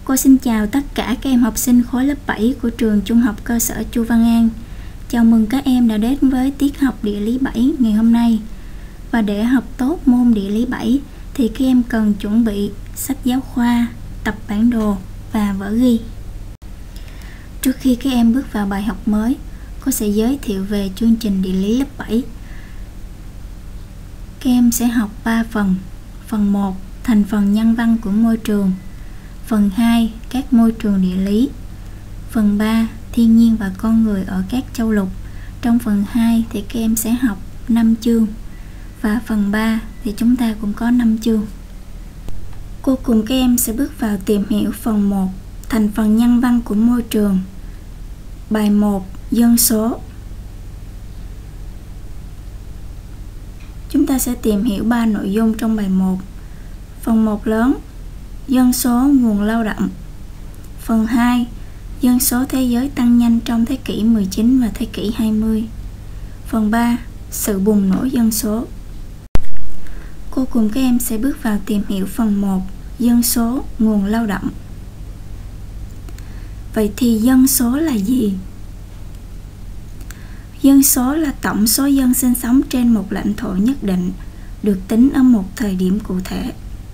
Cô xin chào tất cả các em học sinh khối lớp 7 của trường Trung học cơ sở Chu Văn An. Chào mừng các em đã đến với tiết học địa lý 7 ngày hôm nay. Và để học tốt môn địa lý 7 thì các em cần chuẩn bị sách giáo khoa, tập bản đồ và vở ghi. Trước khi các em bước vào bài học mới, cô sẽ giới thiệu về chương trình địa lý lớp 7. Các em sẽ học 3 phần. Phần 1, thành phần nhân văn của môi trường. Phần 2, các môi trường địa lý. Phần 3, thiên nhiên và con người ở các châu lục. Trong phần 2 thì các em sẽ học 5 chương. Và phần 3 thì chúng ta cũng có 5 chương. Cô cùng các em sẽ bước vào tìm hiểu phần 1, thành phần nhân văn của môi trường. Bài 1, dân số. Chúng ta sẽ tìm hiểu 3 nội dung trong bài 1. Phần 1 lớn, dân số nguồn lao động. Phần 2, dân số thế giới tăng nhanh trong thế kỷ 19 và thế kỷ 20. Phần 3, sự bùng nổ dân số. Cô cùng các em sẽ bước vào tìm hiểu phần 1, dân số nguồn lao động. Vậy thì dân số là gì? Dân số là tổng số dân sinh sống trên một lãnh thổ nhất định, được tính ở một thời điểm cụ thể.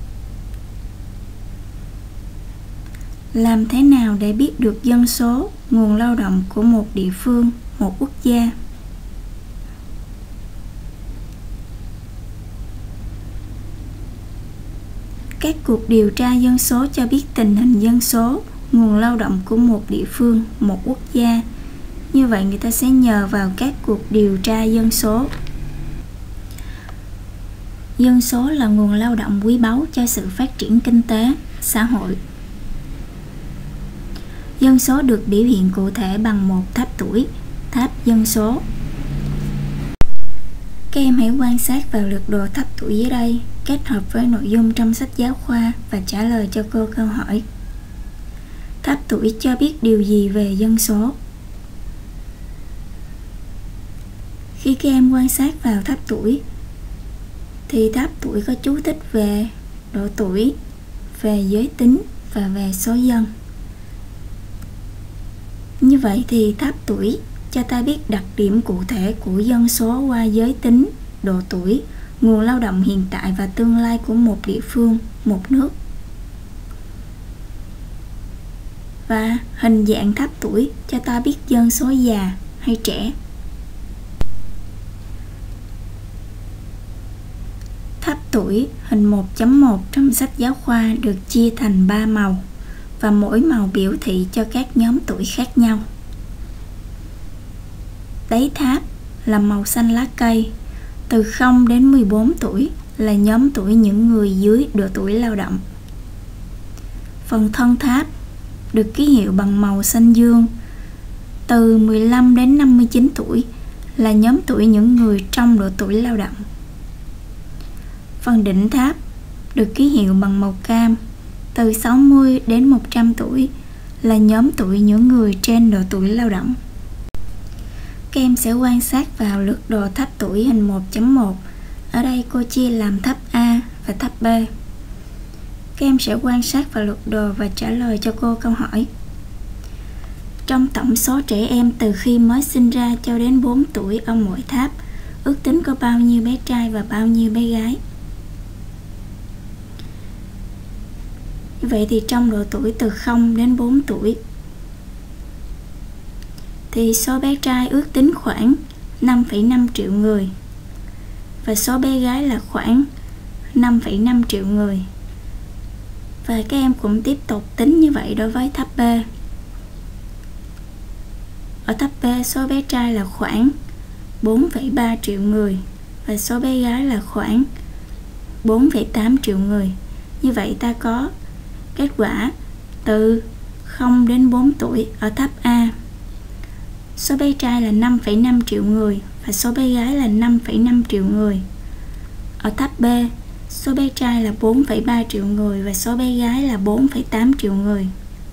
Làm thế nào để biết được dân số, nguồn lao động của một địa phương, một quốc gia? Các cuộc điều tra dân số cho biết tình hình dân số, nguồn lao động của một địa phương, một quốc gia. Như vậy người ta sẽ nhờ vào các cuộc điều tra dân số. Dân số là nguồn lao động quý báu cho sự phát triển kinh tế, xã hội. Dân số được biểu hiện cụ thể bằng một tháp tuổi, tháp dân số. Các em hãy quan sát vào lược đồ tháp tuổi dưới đây, kết hợp với nội dung trong sách giáo khoa và trả lời cho cô câu hỏi. Tháp tuổi cho biết điều gì về dân số? Khi các em quan sát vào tháp tuổi thì tháp tuổi có chú thích về độ tuổi, về giới tính và về số dân. Như vậy thì tháp tuổi cho ta biết đặc điểm cụ thể của dân số qua giới tính, độ tuổi, nguồn lao động hiện tại và tương lai của một địa phương, một nước. Và hình dạng tháp tuổi cho ta biết dân số già hay trẻ. Tháp tuổi hình 1.1 trong sách giáo khoa được chia thành 3 màu và mỗi màu biểu thị cho các nhóm tuổi khác nhau. Đáy tháp là màu xanh lá cây, từ 0 đến 14 tuổi là nhóm tuổi những người dưới độ tuổi lao động. Phần thân tháp được ký hiệu bằng màu xanh dương, từ 15 đến 59 tuổi là nhóm tuổi những người trong độ tuổi lao động. Phần đỉnh tháp được ký hiệu bằng màu cam, từ 60 đến 100 tuổi là nhóm tuổi những người trên độ tuổi lao động. Các em sẽ quan sát vào lược đồ tháp tuổi hình 1.1. Ở đây cô chia làm tháp A và tháp B. Các em sẽ quan sát vào lược đồ và trả lời cho cô câu hỏi. Trong tổng số trẻ em từ khi mới sinh ra cho đến 4 tuổi ở mỗi tháp, ước tính có bao nhiêu bé trai và bao nhiêu bé gái? Như vậy thì trong độ tuổi từ 0 đến 4 tuổi thì số bé trai ước tính khoảng 5,5 triệu người và số bé gái là khoảng 5,5 triệu người. Và các em cũng tiếp tục tính như vậy đối với tháp B. Ở tháp B số bé trai là khoảng 4,3 triệu người và số bé gái là khoảng 4,8 triệu người. Như vậy ta có kết quả từ 0 đến 4 tuổi ở tháp A. Số bé trai là 5,5 triệu người và số bé gái là 5,5 triệu người. Ở tháp B, số bé trai là 4,3 triệu người và số bé gái là 4,8 triệu người.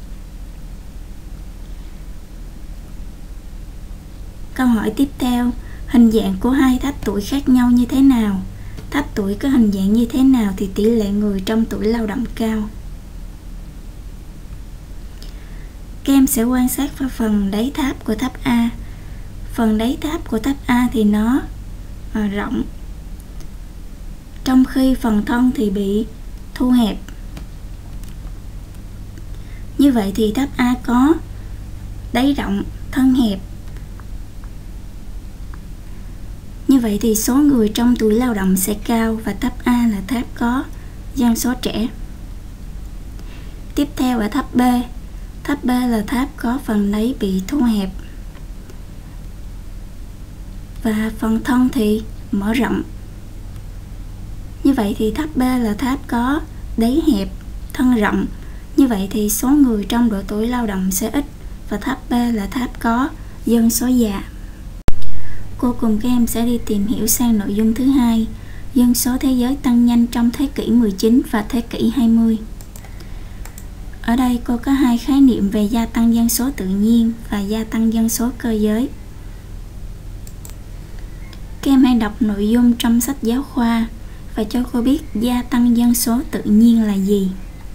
Câu hỏi tiếp theo, hình dạng của hai tháp tuổi khác nhau như thế nào? Tháp tuổi có hình dạng như thế nào thì tỷ lệ người trong tuổi lao động cao? Các em sẽ quan sát vào phần đáy tháp của tháp A. Phần đáy tháp của tháp A thì nó rộng, trong khi phần thân thì bị thu hẹp. Như vậy thì tháp A có đáy rộng, thân hẹp. Như vậy thì số người trong tuổi lao động sẽ cao, và tháp A là tháp có dân số trẻ. Tiếp theo ở tháp B. Tháp B là tháp có phần đáy bị thu hẹp và phần thân thì mở rộng. Như vậy thì tháp B là tháp có đáy hẹp, thân rộng. Như vậy thì số người trong độ tuổi lao động sẽ ít, và tháp B là tháp có dân số già. Cô cùng các em sẽ đi tìm hiểu sang nội dung thứ hai, dân số thế giới tăng nhanh trong thế kỷ 19 và thế kỷ 20. Ở đây cô có hai khái niệm về gia tăng dân số tự nhiên và gia tăng dân số cơ giới. Các em hãy đọc nội dung trong sách giáo khoa và cho cô biết gia tăng dân số tự nhiên là gì.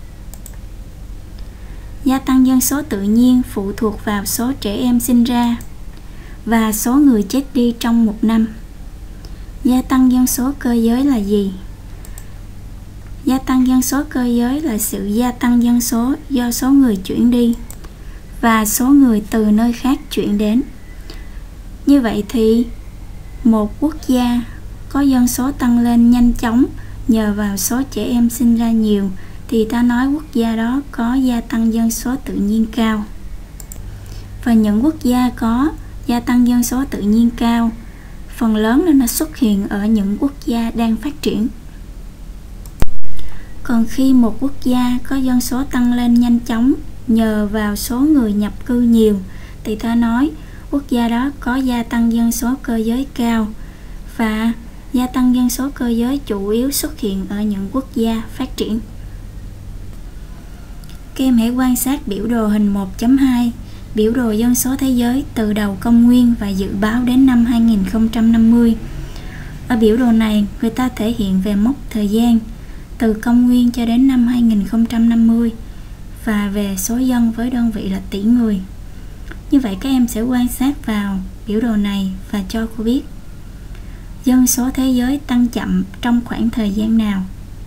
Gia tăng dân số tự nhiên phụ thuộc vào số trẻ em sinh ra và số người chết đi trong một năm. Gia tăng dân số cơ giới là gì? Gia tăng dân số cơ giới là sự gia tăng dân số do số người chuyển đi và số người từ nơi khác chuyển đến. Như vậy thì một quốc gia có dân số tăng lên nhanh chóng nhờ vào số trẻ em sinh ra nhiều thì ta nói quốc gia đó có gia tăng dân số tự nhiên cao. Và những quốc gia có gia tăng dân số tự nhiên cao, phần lớn nó xuất hiện ở những quốc gia đang phát triển. Còn khi một quốc gia có dân số tăng lên nhanh chóng nhờ vào số người nhập cư nhiều thì ta nói quốc gia đó có gia tăng dân số cơ giới cao, và gia tăng dân số cơ giới chủ yếu xuất hiện ở những quốc gia phát triển. Các em hãy quan sát biểu đồ hình 1.2, biểu đồ dân số thế giới từ đầu công nguyên và dự báo đến năm 2050. Ở biểu đồ này, người ta thể hiện về mốc thời gian từ công nguyên cho đến năm 2050 và về số dân với đơn vị là tỷ người. Như vậy các em sẽ quan sát vào biểu đồ này và cho cô biết dân số thế giới tăng chậm trong khoảng thời gian nào.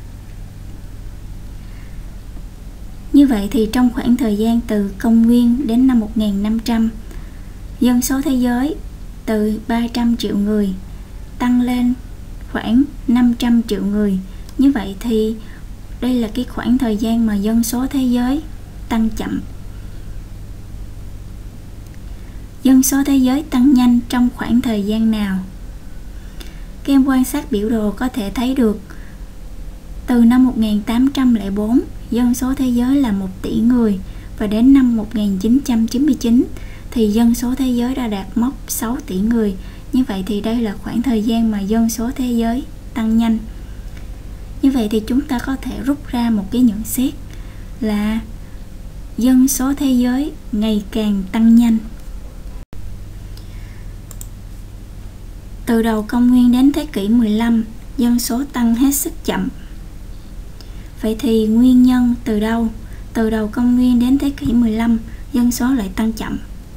Như vậy thì trong khoảng thời gian từ công nguyên đến năm 1500, dân số thế giới từ 300 triệu người tăng lên khoảng 500 triệu người. Như vậy thì đây là cái khoảng thời gian mà dân số thế giới tăng chậm. Dân số thế giới tăng nhanh trong khoảng thời gian nào? Các em quan sát biểu đồ có thể thấy được từ năm 1804 dân số thế giới là 1 tỷ người, và đến năm 1999 thì dân số thế giới đã đạt mốc 6 tỷ người. Như vậy thì đây là khoảng thời gian mà dân số thế giới tăng nhanh. Như vậy thì chúng ta có thể rút ra một cái nhận xét là dân số thế giới ngày càng tăng nhanh. Từ đầu công nguyên đến thế kỷ 15, dân số tăng hết sức chậm. Vậy thì nguyên nhân từ đâu? Từ đầu công nguyên đến thế kỷ 15, dân số lại tăng chậm.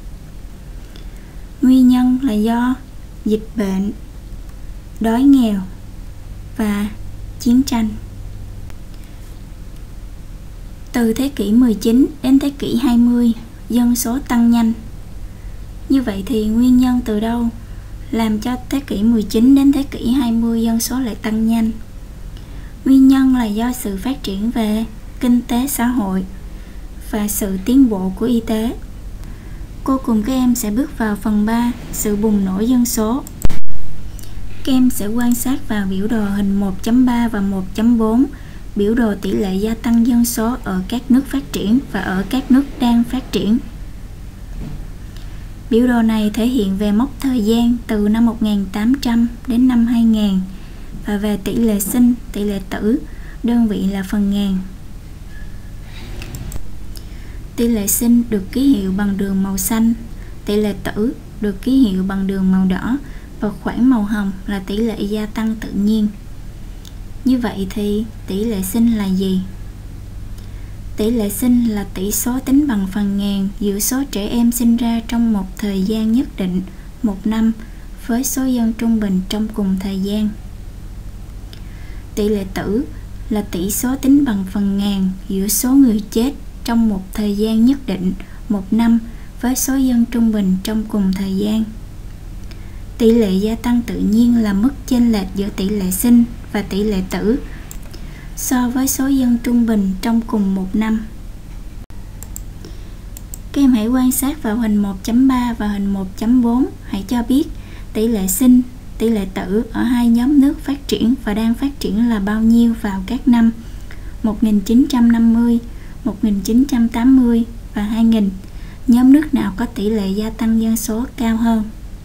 Nguyên nhân là do dịch bệnh, đói nghèo và chiến tranh. Từ thế kỷ 19 đến thế kỷ 20, dân số tăng nhanh. Như vậy thì nguyên nhân từ đâu làm cho thế kỷ 19 đến thế kỷ 20 dân số lại tăng nhanh? Nguyên nhân là do sự phát triển về kinh tế xã hội và sự tiến bộ của y tế. Cô cùng các em sẽ bước vào phần 3, sự bùng nổ dân số. Các em sẽ quan sát vào biểu đồ hình 1.3 và 1.4, biểu đồ tỷ lệ gia tăng dân số ở các nước phát triển và ở các nước đang phát triển. Biểu đồ này thể hiện về mốc thời gian từ năm 1800 đến năm 2000 và về tỷ lệ sinh, tỷ lệ tử, đơn vị là phần ngàn. Tỷ lệ sinh được ký hiệu bằng đường màu xanh, tỷ lệ tử được ký hiệu bằng đường màu đỏ và khoảng màu hồng là tỷ lệ gia tăng tự nhiên. Như vậy thì tỷ lệ sinh là gì? Tỷ lệ sinh là tỷ số tính bằng phần ngàn giữa số trẻ em sinh ra trong một thời gian nhất định, 1 năm, với số dân trung bình trong cùng thời gian. Tỷ lệ tử là tỷ số tính bằng phần ngàn giữa số người chết trong một thời gian nhất định, 1 năm, với số dân trung bình trong cùng thời gian. Tỷ lệ gia tăng tự nhiên là mức chênh lệch giữa tỷ lệ sinh và tỷ lệ tử so với số dân trung bình trong cùng một năm. Các em hãy quan sát vào hình 1.3 và hình 1.4. Hãy cho biết tỷ lệ sinh, tỷ lệ tử ở hai nhóm nước phát triển và đang phát triển là bao nhiêu vào các năm 1950, 1980 và 2000. Nhóm nước nào có tỷ lệ gia tăng dân số cao hơn?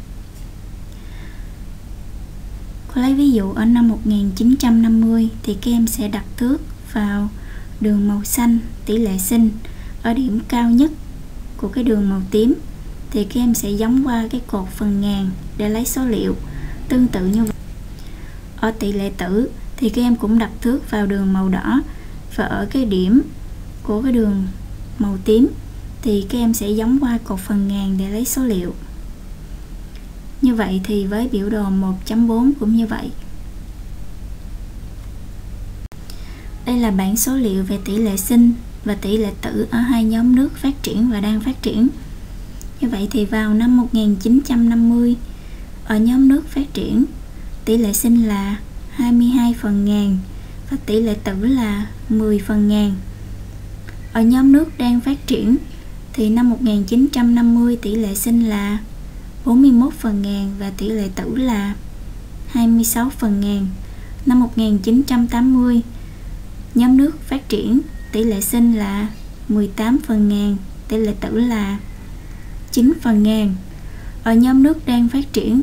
Cô lấy ví dụ ở năm 1950 thì các em sẽ đặt thước vào đường màu xanh tỷ lệ sinh. Ở điểm cao nhất của cái đường màu tím thì các em sẽ gióng qua cái cột phần ngàn để lấy số liệu. Tương tự như vậy, ở tỷ lệ tử thì các em cũng đặt thước vào đường màu đỏ, và ở cái điểm của cái đường màu tím thì các em sẽ gióng qua cột phần ngàn để lấy số liệu. Như vậy thì với biểu đồ 1.4 cũng như vậy. Đây là bảng số liệu về tỷ lệ sinh và tỷ lệ tử ở hai nhóm nước phát triển và đang phát triển. Như vậy thì vào năm 1950, ở nhóm nước phát triển, tỷ lệ sinh là 22 phần ngàn và tỷ lệ tử là 10 phần ngàn. Ở nhóm nước đang phát triển thì năm 1950 tỷ lệ sinh là 41 phần ngàn và tỷ lệ tử là 26 phần ngàn. Năm 1980, nhóm nước phát triển tỷ lệ sinh là 18 phần ngàn, tỷ lệ tử là 9 phần ngàn. Ở nhóm nước đang phát triển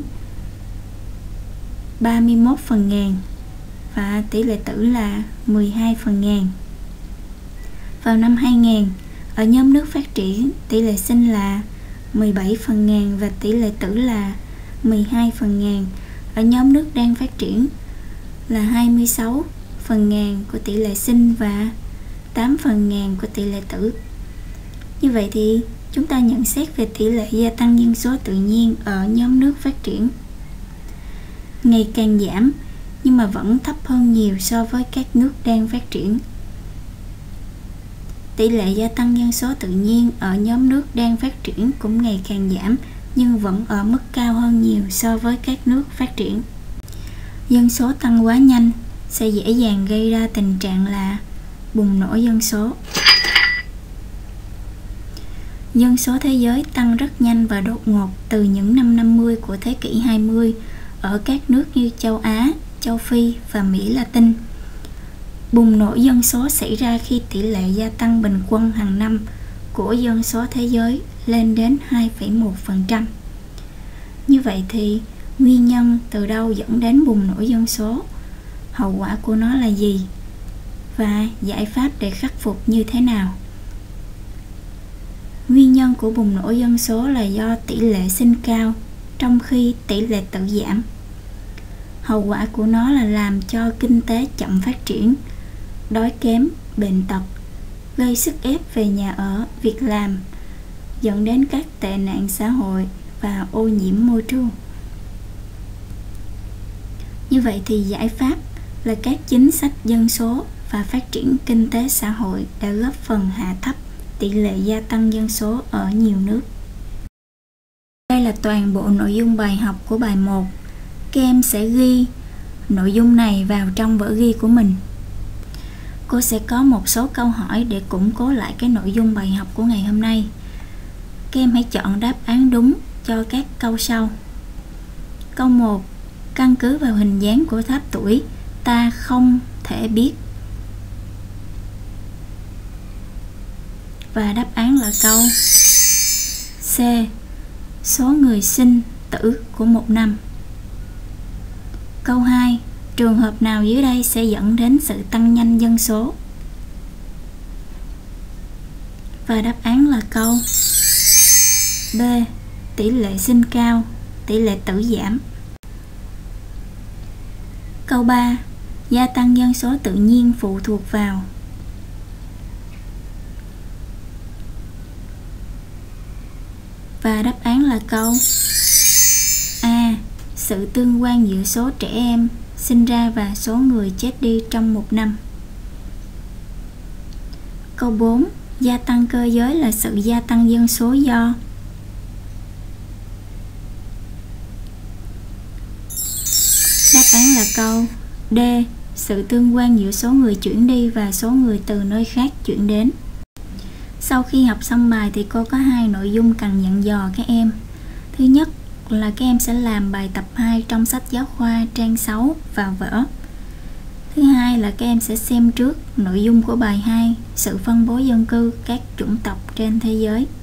31 phần ngàn và tỷ lệ tử là 12 phần ngàn. Vào năm 2000, ở nhóm nước phát triển tỷ lệ sinh là 17 phần ngàn và tỷ lệ tử là 12 phần ngàn. Ở nhóm nước đang phát triển là 26 phần ngàn của tỷ lệ sinh và 8 phần ngàn của tỷ lệ tử. Như vậy thì chúng ta nhận xét về tỷ lệ gia tăng dân số tự nhiên ở nhóm nước phát triển ngày càng giảm, nhưng mà vẫn thấp hơn nhiều so với các nước đang phát triển. Tỷ lệ gia tăng dân số tự nhiên ở nhóm nước đang phát triển cũng ngày càng giảm, nhưng vẫn ở mức cao hơn nhiều so với các nước phát triển. Dân số tăng quá nhanh sẽ dễ dàng gây ra tình trạng là bùng nổ dân số. Dân số thế giới tăng rất nhanh và đột ngột từ những năm 50 của thế kỷ 20 ở các nước như châu Á, châu Phi và Mỹ Latin. Bùng nổ dân số xảy ra khi tỷ lệ gia tăng bình quân hàng năm của dân số thế giới lên đến 2,1%. Như vậy thì nguyên nhân từ đâu dẫn đến bùng nổ dân số? Hậu quả của nó là gì? Và giải pháp để khắc phục như thế nào? Nguyên nhân của bùng nổ dân số là do tỷ lệ sinh cao trong khi tỷ lệ tử giảm. Hậu quả của nó là làm cho kinh tế chậm phát triển, đói kém, bệnh tật, gây sức ép về nhà ở, việc làm, dẫn đến các tệ nạn xã hội và ô nhiễm môi trường. Như vậy thì giải pháp là các chính sách dân số và phát triển kinh tế xã hội đã góp phần hạ thấp tỷ lệ gia tăng dân số ở nhiều nước. Đây là toàn bộ nội dung bài học của bài 1. Các em sẽ ghi nội dung này vào trong vở ghi của mình. Cô sẽ có một số câu hỏi để củng cố lại cái nội dung bài học của ngày hôm nay. Các em hãy chọn đáp án đúng cho các câu sau. Câu 1. Căn cứ vào hình dáng của tháp tuổi, ta không thể biết. Và đáp án là câu C. Số người sinh tử của một năm. Câu 2. Trường hợp nào dưới đây sẽ dẫn đến sự tăng nhanh dân số? Và đáp án là câu B. Tỷ lệ sinh cao, tỷ lệ tử giảm. Câu 3. Gia tăng dân số tự nhiên phụ thuộc vào. Và đáp án là câu A. Sự tương quan giữa số trẻ em sinh ra và số người chết đi trong một năm. Câu 4. Gia tăng cơ giới là sự gia tăng dân số do. Đáp án là câu D. Sự tương quan giữa số người chuyển đi và số người từ nơi khác chuyển đến. Sau khi học xong bài thì cô có 2 nội dung cần dặn dò các em. Thứ nhất là các em sẽ làm bài tập 2 trong sách giáo khoa trang 6 vào vở. Thứ hai là các em sẽ xem trước nội dung của bài 2, sự phân bố dân cư các chủng tộc trên thế giới.